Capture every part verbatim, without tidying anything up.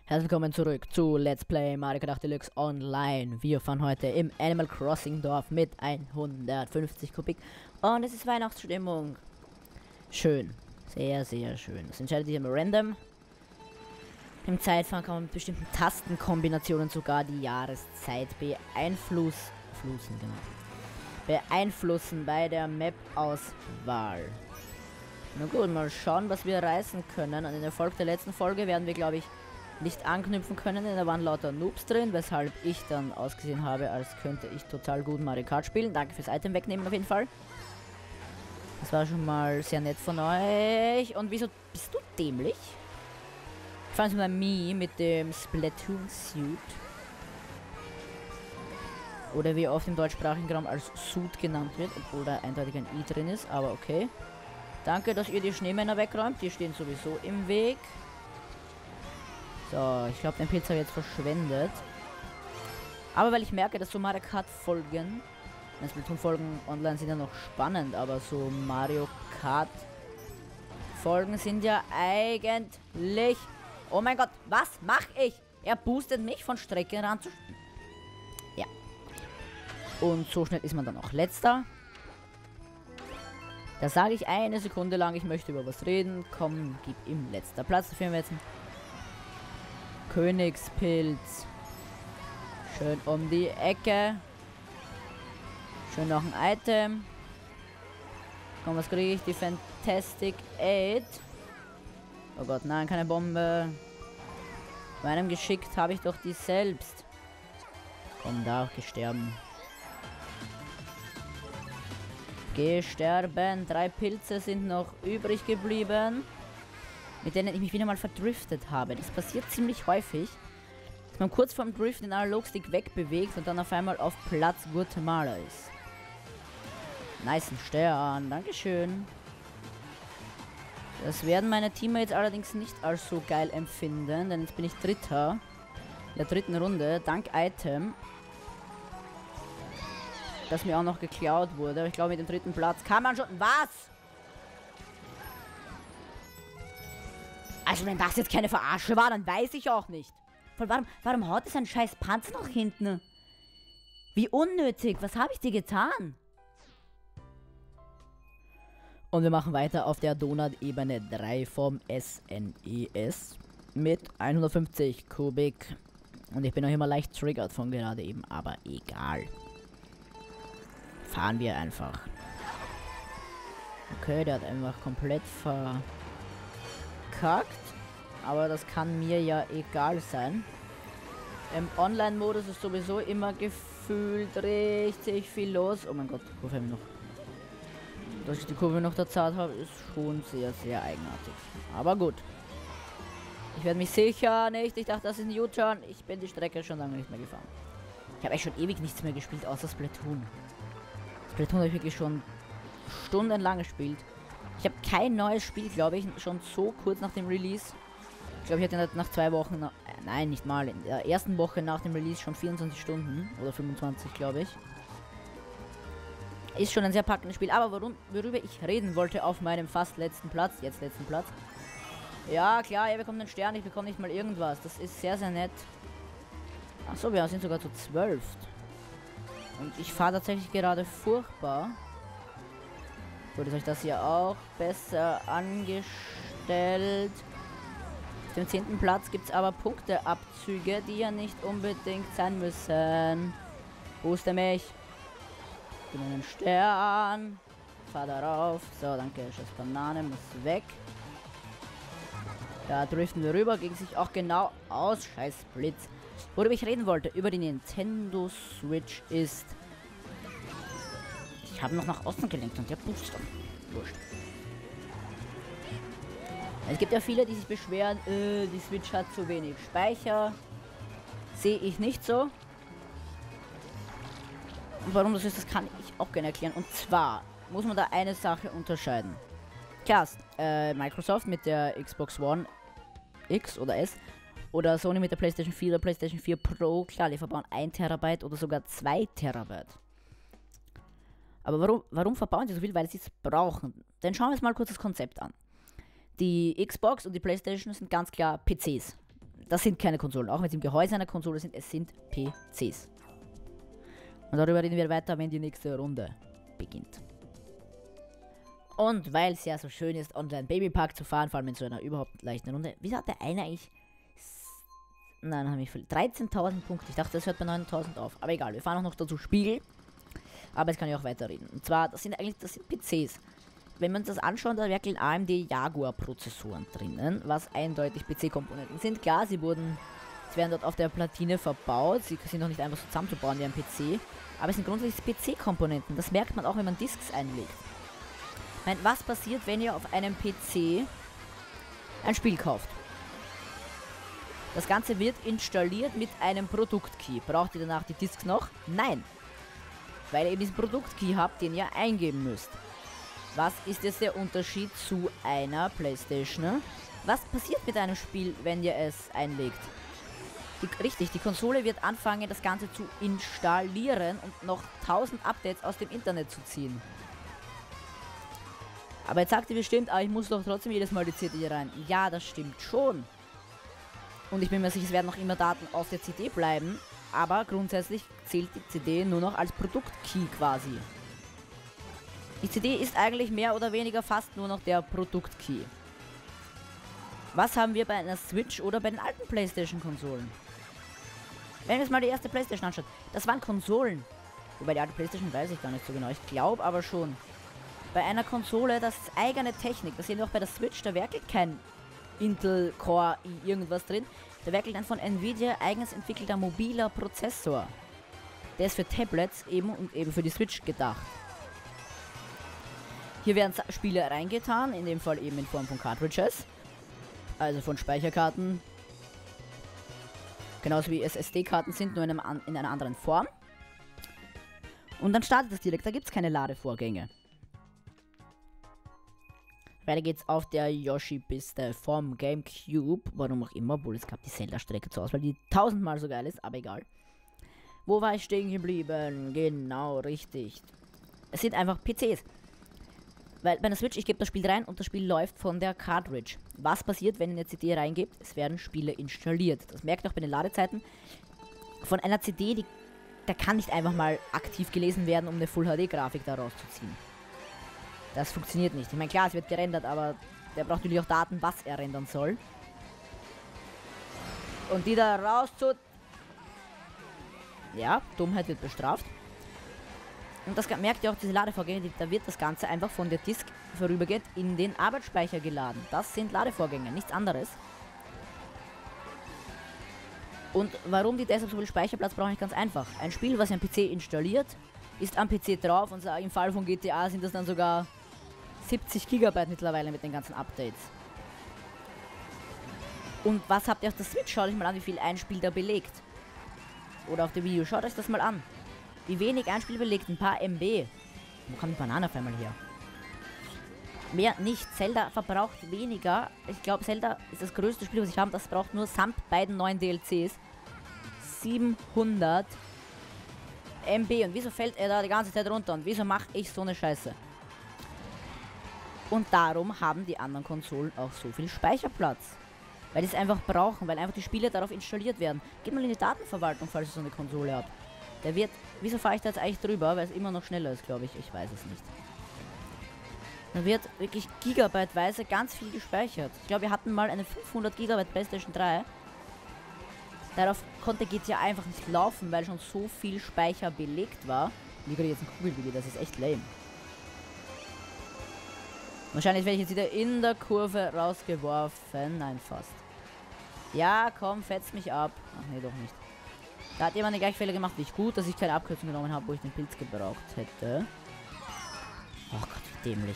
Herzlich willkommen zurück zu Let's Play Mario Kart Deluxe Online. Wir fahren heute im Animal Crossing Dorf mit hundertfünfzig Kubik und es ist Weihnachtsstimmung. Schön, sehr sehr schön. Das entscheidet sich immer random. Im Zeitfahren kann man mit bestimmten Tastenkombinationen sogar die Jahreszeit beeinflussen, genau. beeinflussen bei der Map-Auswahl. Na gut, mal schauen, was wir reißen können. An den Erfolg der letzten Folge werden wir, glaube ich, nicht anknüpfen können, denn da waren lauter Noobs drin, weshalb ich dann ausgesehen habe, als könnte ich total gut Mario Kart spielen. Danke fürs Item wegnehmen auf jeden Fall. Das war schon mal sehr nett von euch. Und wieso bist du dämlich? Ich fand es mal Me mit dem Splatoon-Suit. Oder wie oft im deutschsprachigen Raum als Suit genannt wird, obwohl da eindeutig ein I drin ist, aber okay. Danke, dass ihr die Schneemänner wegräumt, die stehen sowieso im Weg. So, ich glaube, den Pilz habe ich jetzt verschwendet. Aber weil ich merke, dass so Mario Kart Folgen, Splatoon Folgen online sind ja noch spannend, aber so Mario Kart Folgen sind ja eigentlich... Oh mein Gott, was mache ich? Er boostet mich von Streckenrand zu... Ja. Und so schnell ist man dann auch letzter. Da sage ich eine Sekunde lang, ich möchte über was reden. Komm, gib ihm letzter Platz. Dafür haben wir jetzt einen Königspilz. Schön um die Ecke. Schön noch ein Item. Komm, was kriege ich? Die Fantastic Eight. Oh Gott, nein, keine Bombe. Meinem geschickt habe ich doch die selbst. Komm, da auch gesterben. Gesterben. Drei Pilze sind noch übrig geblieben, mit denen ich mich wieder mal verdriftet habe. Das passiert ziemlich häufig, dass man kurz vorm Drift den Analogstick wegbewegt und dann auf einmal auf Platz Guatemala ist. Nice, ein Stern. Dankeschön. Das werden meine Teammates allerdings nicht als so geil empfinden, denn jetzt bin ich Dritter in der dritten Runde, dank Item, das mir auch noch geklaut wurde. Aber ich glaube, mit dem dritten Platz kann man schon... Was? Also wenn das jetzt keine Verarsche war, dann weiß ich auch nicht. Voll, warum, warum haut es ein scheiß Panzer nach hinten? Wie unnötig. Was habe ich dir getan? Und wir machen weiter auf der Donut-Ebene drei vom S N E S mit hundertfünfzig Kubik. Und ich bin noch immer leicht triggert von gerade eben, aber egal. Fahren wir einfach. Okay, der hat einfach komplett verkackt. Aber das kann mir ja egal sein. Im Online-Modus ist sowieso immer gefühlt richtig viel los. Oh mein Gott, die Kurve noch. Dass ich die Kurve noch da zart habe, ist schon sehr, sehr eigenartig. Aber gut. Ich werde mich sicher nicht. Ich dachte, das ist ein U-Turn. Ich bin die Strecke schon lange nicht mehr gefahren. Ich habe echt schon ewig nichts mehr gespielt, außer Splatoon. Splatoon habe ich wirklich schon stundenlang gespielt. Ich habe kein neues Spiel, glaube ich, schon so kurz nach dem Release. Ich glaube, ich hatte nach zwei Wochen, nach, äh, nein, nicht mal, in der ersten Woche nach dem Release schon vierundzwanzig Stunden oder fünfundzwanzig, glaube ich. Ist schon ein sehr packendes Spiel, aber warum, worüber ich reden wollte auf meinem fast letzten Platz, jetzt letzten Platz. Ja, klar, er bekommt einen Stern, ich bekomme nicht mal irgendwas. Das ist sehr, sehr nett. Achso, wir sind sogar zu zwölf. Und ich fahre tatsächlich gerade furchtbar. Gut, ist euch das hier auch besser angestellt. Auf dem zehnten Platz gibt es aber Punkteabzüge, die ja nicht unbedingt sein müssen. Booste mich. Gib mir einen Stern. Fahr darauf. So, danke. Scheiß Banane muss weg. Da driften wir rüber. Ging sich auch genau aus. Scheiß Blitz. Worüber ich reden wollte, über die Nintendo Switch ist... Ich habe noch nach Osten gelenkt und der Booster. Wurscht. Es gibt ja viele, die sich beschweren, äh, die Switch hat zu wenig Speicher. Sehe ich nicht so. Und warum das ist, das kann ich auch gerne erklären. Und zwar muss man da eine Sache unterscheiden. Klar, äh, Microsoft mit der Xbox One X oder S oder Sony mit der PlayStation vier oder PlayStation vier Pro, klar, die verbauen ein Terabyte oder sogar zwei Terabyte. Aber warum, warum verbauen sie so viel? Weil sie es brauchen. Dann schauen wir uns mal kurz das Konzept an. Die Xbox und die PlayStation sind ganz klar P Cs. das sind keine Konsolen, auch wenn sie im Gehäuse einer Konsole sind, es sind P Cs. Und darüber reden wir weiter, wenn die nächste Runde beginnt. Und weil es ja so schön ist, online Babypark zu fahren, vor allem in so einer überhaupt leichten Runde. Wieso hat der eine eigentlich... Nein, habe ich verloren. dreizehntausend Punkte. Ich dachte, das hört bei neuntausend auf. Aber egal, wir fahren auch noch dazu Spiegel. Aber jetzt kann ich auch weiterreden. Und zwar, das sind eigentlich, das sind P Cs. Wenn man das anschaut, da werkeln A M D Jaguar Prozessoren drinnen, was eindeutig P C-Komponenten sind. Klar, sie wurden, sie werden dort auf der Platine verbaut. Sie sind noch nicht einfach so zusammenzubauen wie ein P C. Aber es sind grundsätzlich P C-Komponenten. Das merkt man auch, wenn man Disks einlegt. Ich meine, was passiert, wenn ihr auf einem P C ein Spiel kauft? Das Ganze wird installiert mit einem Produktkey. Braucht ihr danach die Disks noch? Nein. Weil ihr eben diesen Produktkey habt, den ihr eingeben müsst. Was ist jetzt der Unterschied zu einer PlayStation? Was passiert mit einem Spiel, wenn ihr es einlegt? Die, richtig, die Konsole wird anfangen, das Ganze zu installieren und noch tausend Updates aus dem Internet zu ziehen. Aber jetzt sagt ihr bestimmt, ah, ich muss doch trotzdem jedes Mal die C D rein. Ja, das stimmt schon. Und ich bin mir sicher, es werden noch immer Daten auf der C D bleiben. Aber grundsätzlich zählt die C D nur noch als Produktkey quasi. Die C D ist eigentlich mehr oder weniger fast nur noch der Produktkey. Was haben wir bei einer Switch oder bei den alten PlayStation-Konsolen? Wenn wir uns mal die erste PlayStation anschauen, das waren Konsolen. Wobei die alte PlayStation weiß ich gar nicht so genau. Ich glaube aber schon. Bei einer Konsole, das ist eigene Technik. Das sehen wir auch bei der Switch, da werkelt kein Intel Core i irgendwas drin. Da werkelt ein von Nvidia eigens entwickelter mobiler Prozessor. Der ist für Tablets eben und eben für die Switch gedacht. Hier werden Spiele reingetan, in dem Fall eben in Form von Cartridges. Also von Speicherkarten. Genauso wie S S D-Karten sind, nur in, einem, in einer anderen Form. Und dann startet das direkt, da gibt es keine Ladevorgänge. Weiter geht's auf der Yoshi-Piste vom GameCube. Warum auch immer, obwohl es gab die Zelda-Strecke zur Auswahl, die tausendmal so geil ist, aber egal. Wo war ich stehen geblieben? Genau, richtig. Es sind einfach P Cs. Weil bei der Switch, ich gebe das Spiel rein und das Spiel läuft von der Cartridge. Was passiert, wenn ihr eine C D reingebt? Es werden Spiele installiert. Das merkt ihr auch bei den Ladezeiten. Von einer C D, die, da kann nicht einfach mal aktiv gelesen werden, um eine Full-H D-Grafik daraus zu ziehen. Das funktioniert nicht. Ich meine, klar, es wird gerendert, aber der braucht natürlich auch Daten, was er rendern soll. Und die da raus zu... Ja, Dummheit wird bestraft. Und das merkt ihr auch, diese Ladevorgänge, da wird das Ganze einfach von der Disk vorübergehend in den Arbeitsspeicher geladen. Das sind Ladevorgänge, nichts anderes. Und warum die deshalb so viel Speicherplatz brauchen, ist ganz einfach. Ein Spiel, was ein P C installiert, ist am P C drauf und im Fall von G T A sind das dann sogar siebzig Gigabyte mittlerweile mit den ganzen Updates. Und was habt ihr auf der Switch? Schaut euch mal an, wie viel ein Spiel da belegt. Oder auf dem Video, schaut euch das mal an. Wie wenig ein Spiel belegt, ein paar M B. Wo kommt die Banane auf einmal her? Mehr nicht. Zelda verbraucht weniger. Ich glaube, Zelda ist das größte Spiel, was ich habe. Das braucht nur samt beiden neuen D L Cs siebenhundert M B. Und wieso fällt er da die ganze Zeit runter? Und wieso mache ich so eine Scheiße? Und darum haben die anderen Konsolen auch so viel Speicherplatz. Weil die es einfach brauchen, weil einfach die Spiele darauf installiert werden. Geht mal in die Datenverwaltung, falls ihr so eine Konsole habt. Der wird... Wieso fahre ich da jetzt eigentlich drüber? Weil es immer noch schneller ist, glaube ich. Ich weiß es nicht. Da wird wirklich gigabyteweise ganz viel gespeichert. Ich glaube, wir hatten mal eine fünfhundert Gigabyte PlayStation drei. Darauf konnte G T A einfach nicht laufen, weil schon so viel Speicher belegt war. Wie kriege ich jetzt ein Kugelwilli? Das ist echt lame. Wahrscheinlich werde ich jetzt wieder in der Kurve rausgeworfen. Nein, fast. Ja, komm, fetzt mich ab. Ach nee, doch nicht. Da hat jemand den gleichen Fehler gemacht wie ich. Gut, dass ich keine Abkürzung genommen habe, wo ich den Pilz gebraucht hätte. Oh Gott, wie dämlich.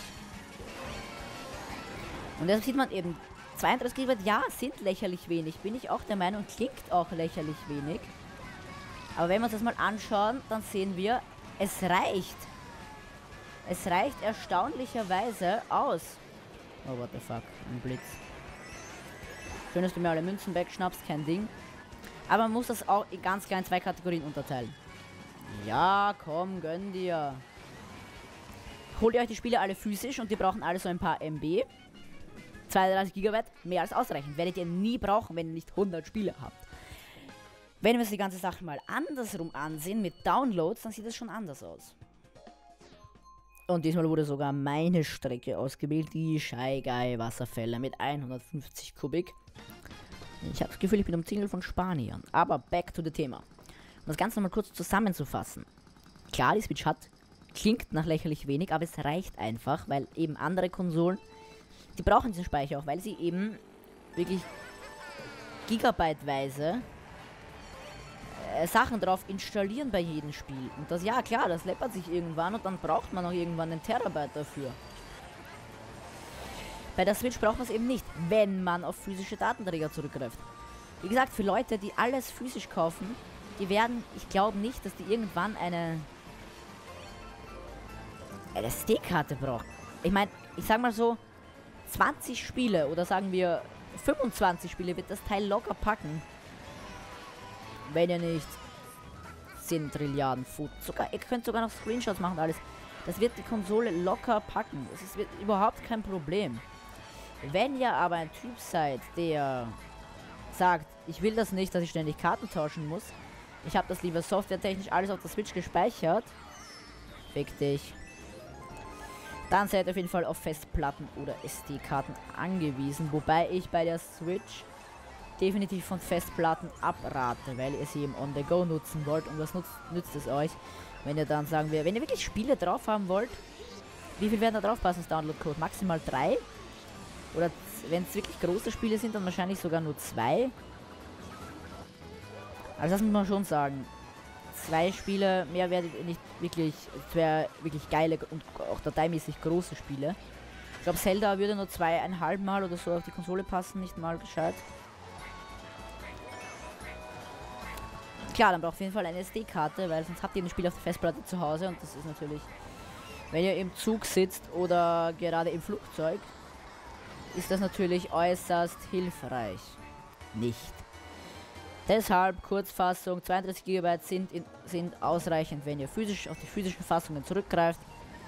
Und deshalb sieht man eben, zweiunddreißig Gigabyte, ja, sind lächerlich wenig. Bin ich auch der Meinung, klingt auch lächerlich wenig. Aber wenn wir uns das mal anschauen, dann sehen wir, es reicht. Es reicht erstaunlicherweise aus. Oh, what the fuck, ein Blitz. Schön, dass du mir alle Münzen wegschnappst, kein Ding. Aber man muss das auch in ganz klein zwei Kategorien unterteilen. Ja, komm, gönn dir. Holt ihr euch die Spiele alle physisch und die brauchen alle so ein paar M B. zweiunddreißig Gigabyte, mehr als ausreichend. Werdet ihr nie brauchen, wenn ihr nicht hundert Spiele habt. Wenn wir uns die ganze Sache mal andersrum ansehen, mit Downloads, dann sieht es schon anders aus. Und diesmal wurde sogar meine Strecke ausgewählt, die Shy Guy Wasserfälle mit hundertfünfzig Kubik. Ich habe das Gefühl, ich bin umzingelt von Spaniern. Aber back to the Thema. Um das Ganze mal kurz zusammenzufassen. Klar, die Switch hat, klingt nach lächerlich wenig, aber es reicht einfach, weil eben andere Konsolen, die brauchen diesen Speicher auch, weil sie eben wirklich gigabyteweise Sachen drauf installieren bei jedem Spiel. Und das, ja klar, das läppert sich irgendwann und dann braucht man auch irgendwann einen Terabyte dafür. Bei der Switch braucht man es eben nicht, wenn man auf physische Datenträger zurückgreift. Wie gesagt, für Leute, die alles physisch kaufen, die werden, ich glaube nicht, dass die irgendwann eine eine S D-Karte brauchen. Ich meine, ich sag mal so, zwanzig Spiele oder sagen wir fünfundzwanzig Spiele wird das Teil locker packen. Wenn ihr nicht zehn Trilliarden Foot. Sogar, ihr könnt sogar noch Screenshots machen und alles. Das wird die Konsole locker packen. Das ist wird überhaupt kein Problem. Wenn ihr aber ein Typ seid, der sagt, ich will das nicht, dass ich ständig Karten tauschen muss. Ich habe das lieber softwaretechnisch alles auf der Switch gespeichert. Fick dich. Dann seid ihr auf jeden Fall auf Festplatten oder S D-Karten angewiesen. Wobei ich bei der Switch definitiv von Festplatten abrate, weil ihr sie im On-the-Go nutzen wollt. Und was nutzt, nützt es euch, wenn ihr dann, sagen wir, wenn ihr wirklich Spiele drauf haben wollt, wie viel werden da drauf passen als Download-Code? Maximal drei? Oder wenn es wirklich große Spiele sind, dann wahrscheinlich sogar nur zwei. Also das muss man schon sagen. Zwei Spiele, mehr werdet ihr nicht wirklich, zwei wirklich geile und auch dateimäßig große Spiele. Ich glaube, Zelda würde nur zweieinhalb Mal oder so auf die Konsole passen, nicht mal gescheit. Klar, dann braucht auf jeden Fall eine S D-Karte, weil sonst habt ihr ein Spiel auf der Festplatte zu Hause und das ist natürlich, wenn ihr im Zug sitzt oder gerade im Flugzeug, ist das natürlich äußerst hilfreich. Nicht. Deshalb, Kurzfassung, zweiunddreißig Gigabyte sind, in, sind ausreichend, wenn ihr physisch auf die physischen Fassungen zurückgreift.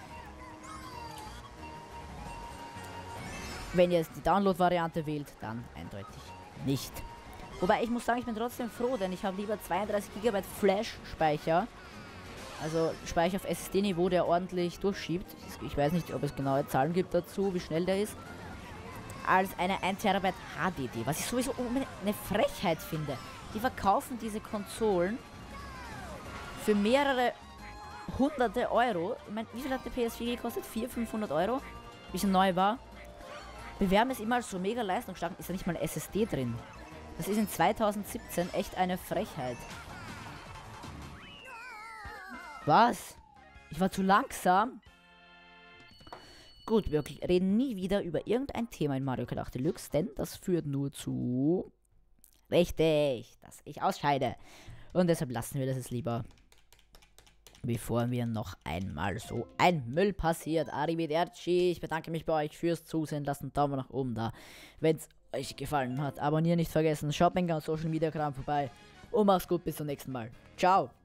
Wenn ihr die Download-Variante wählt, dann eindeutig nicht. Wobei ich muss sagen, ich bin trotzdem froh, denn ich habe lieber zweiunddreißig Gigabyte Flash-Speicher, also Speicher auf S S D-Niveau, der ordentlich durchschiebt. Ich weiß nicht, ob es genaue Zahlen gibt dazu, wie schnell der ist, als eine ein Terabyte H D D, was ich sowieso eine Frechheit finde. Die verkaufen diese Konsolen für mehrere hunderte Euro. Ich meine, wie viel hat der P S vier gekostet? vierhundert, fünfhundert Euro? Wie es neu war. Bewerben es immer als so mega leistungsstark, ist da nicht mal ein S S D drin. Das ist in zweitausendsiebzehn echt eine Frechheit. Was? Ich war zu langsam? Gut, wir reden nie wieder über irgendein Thema in Mario Kart acht Deluxe, denn das führt nur zu... Richtig, dass ich ausscheide. Und deshalb lassen wir das jetzt lieber, bevor mir noch einmal so ein Müll passiert. Arrivederci, ich bedanke mich bei euch fürs Zusehen. Lasst einen Daumen nach oben da, wenn es euch gefallen hat. Abonnieren nicht vergessen, schaut mir ganz Social Media Kram vorbei. Und macht's gut, bis zum nächsten Mal. Ciao.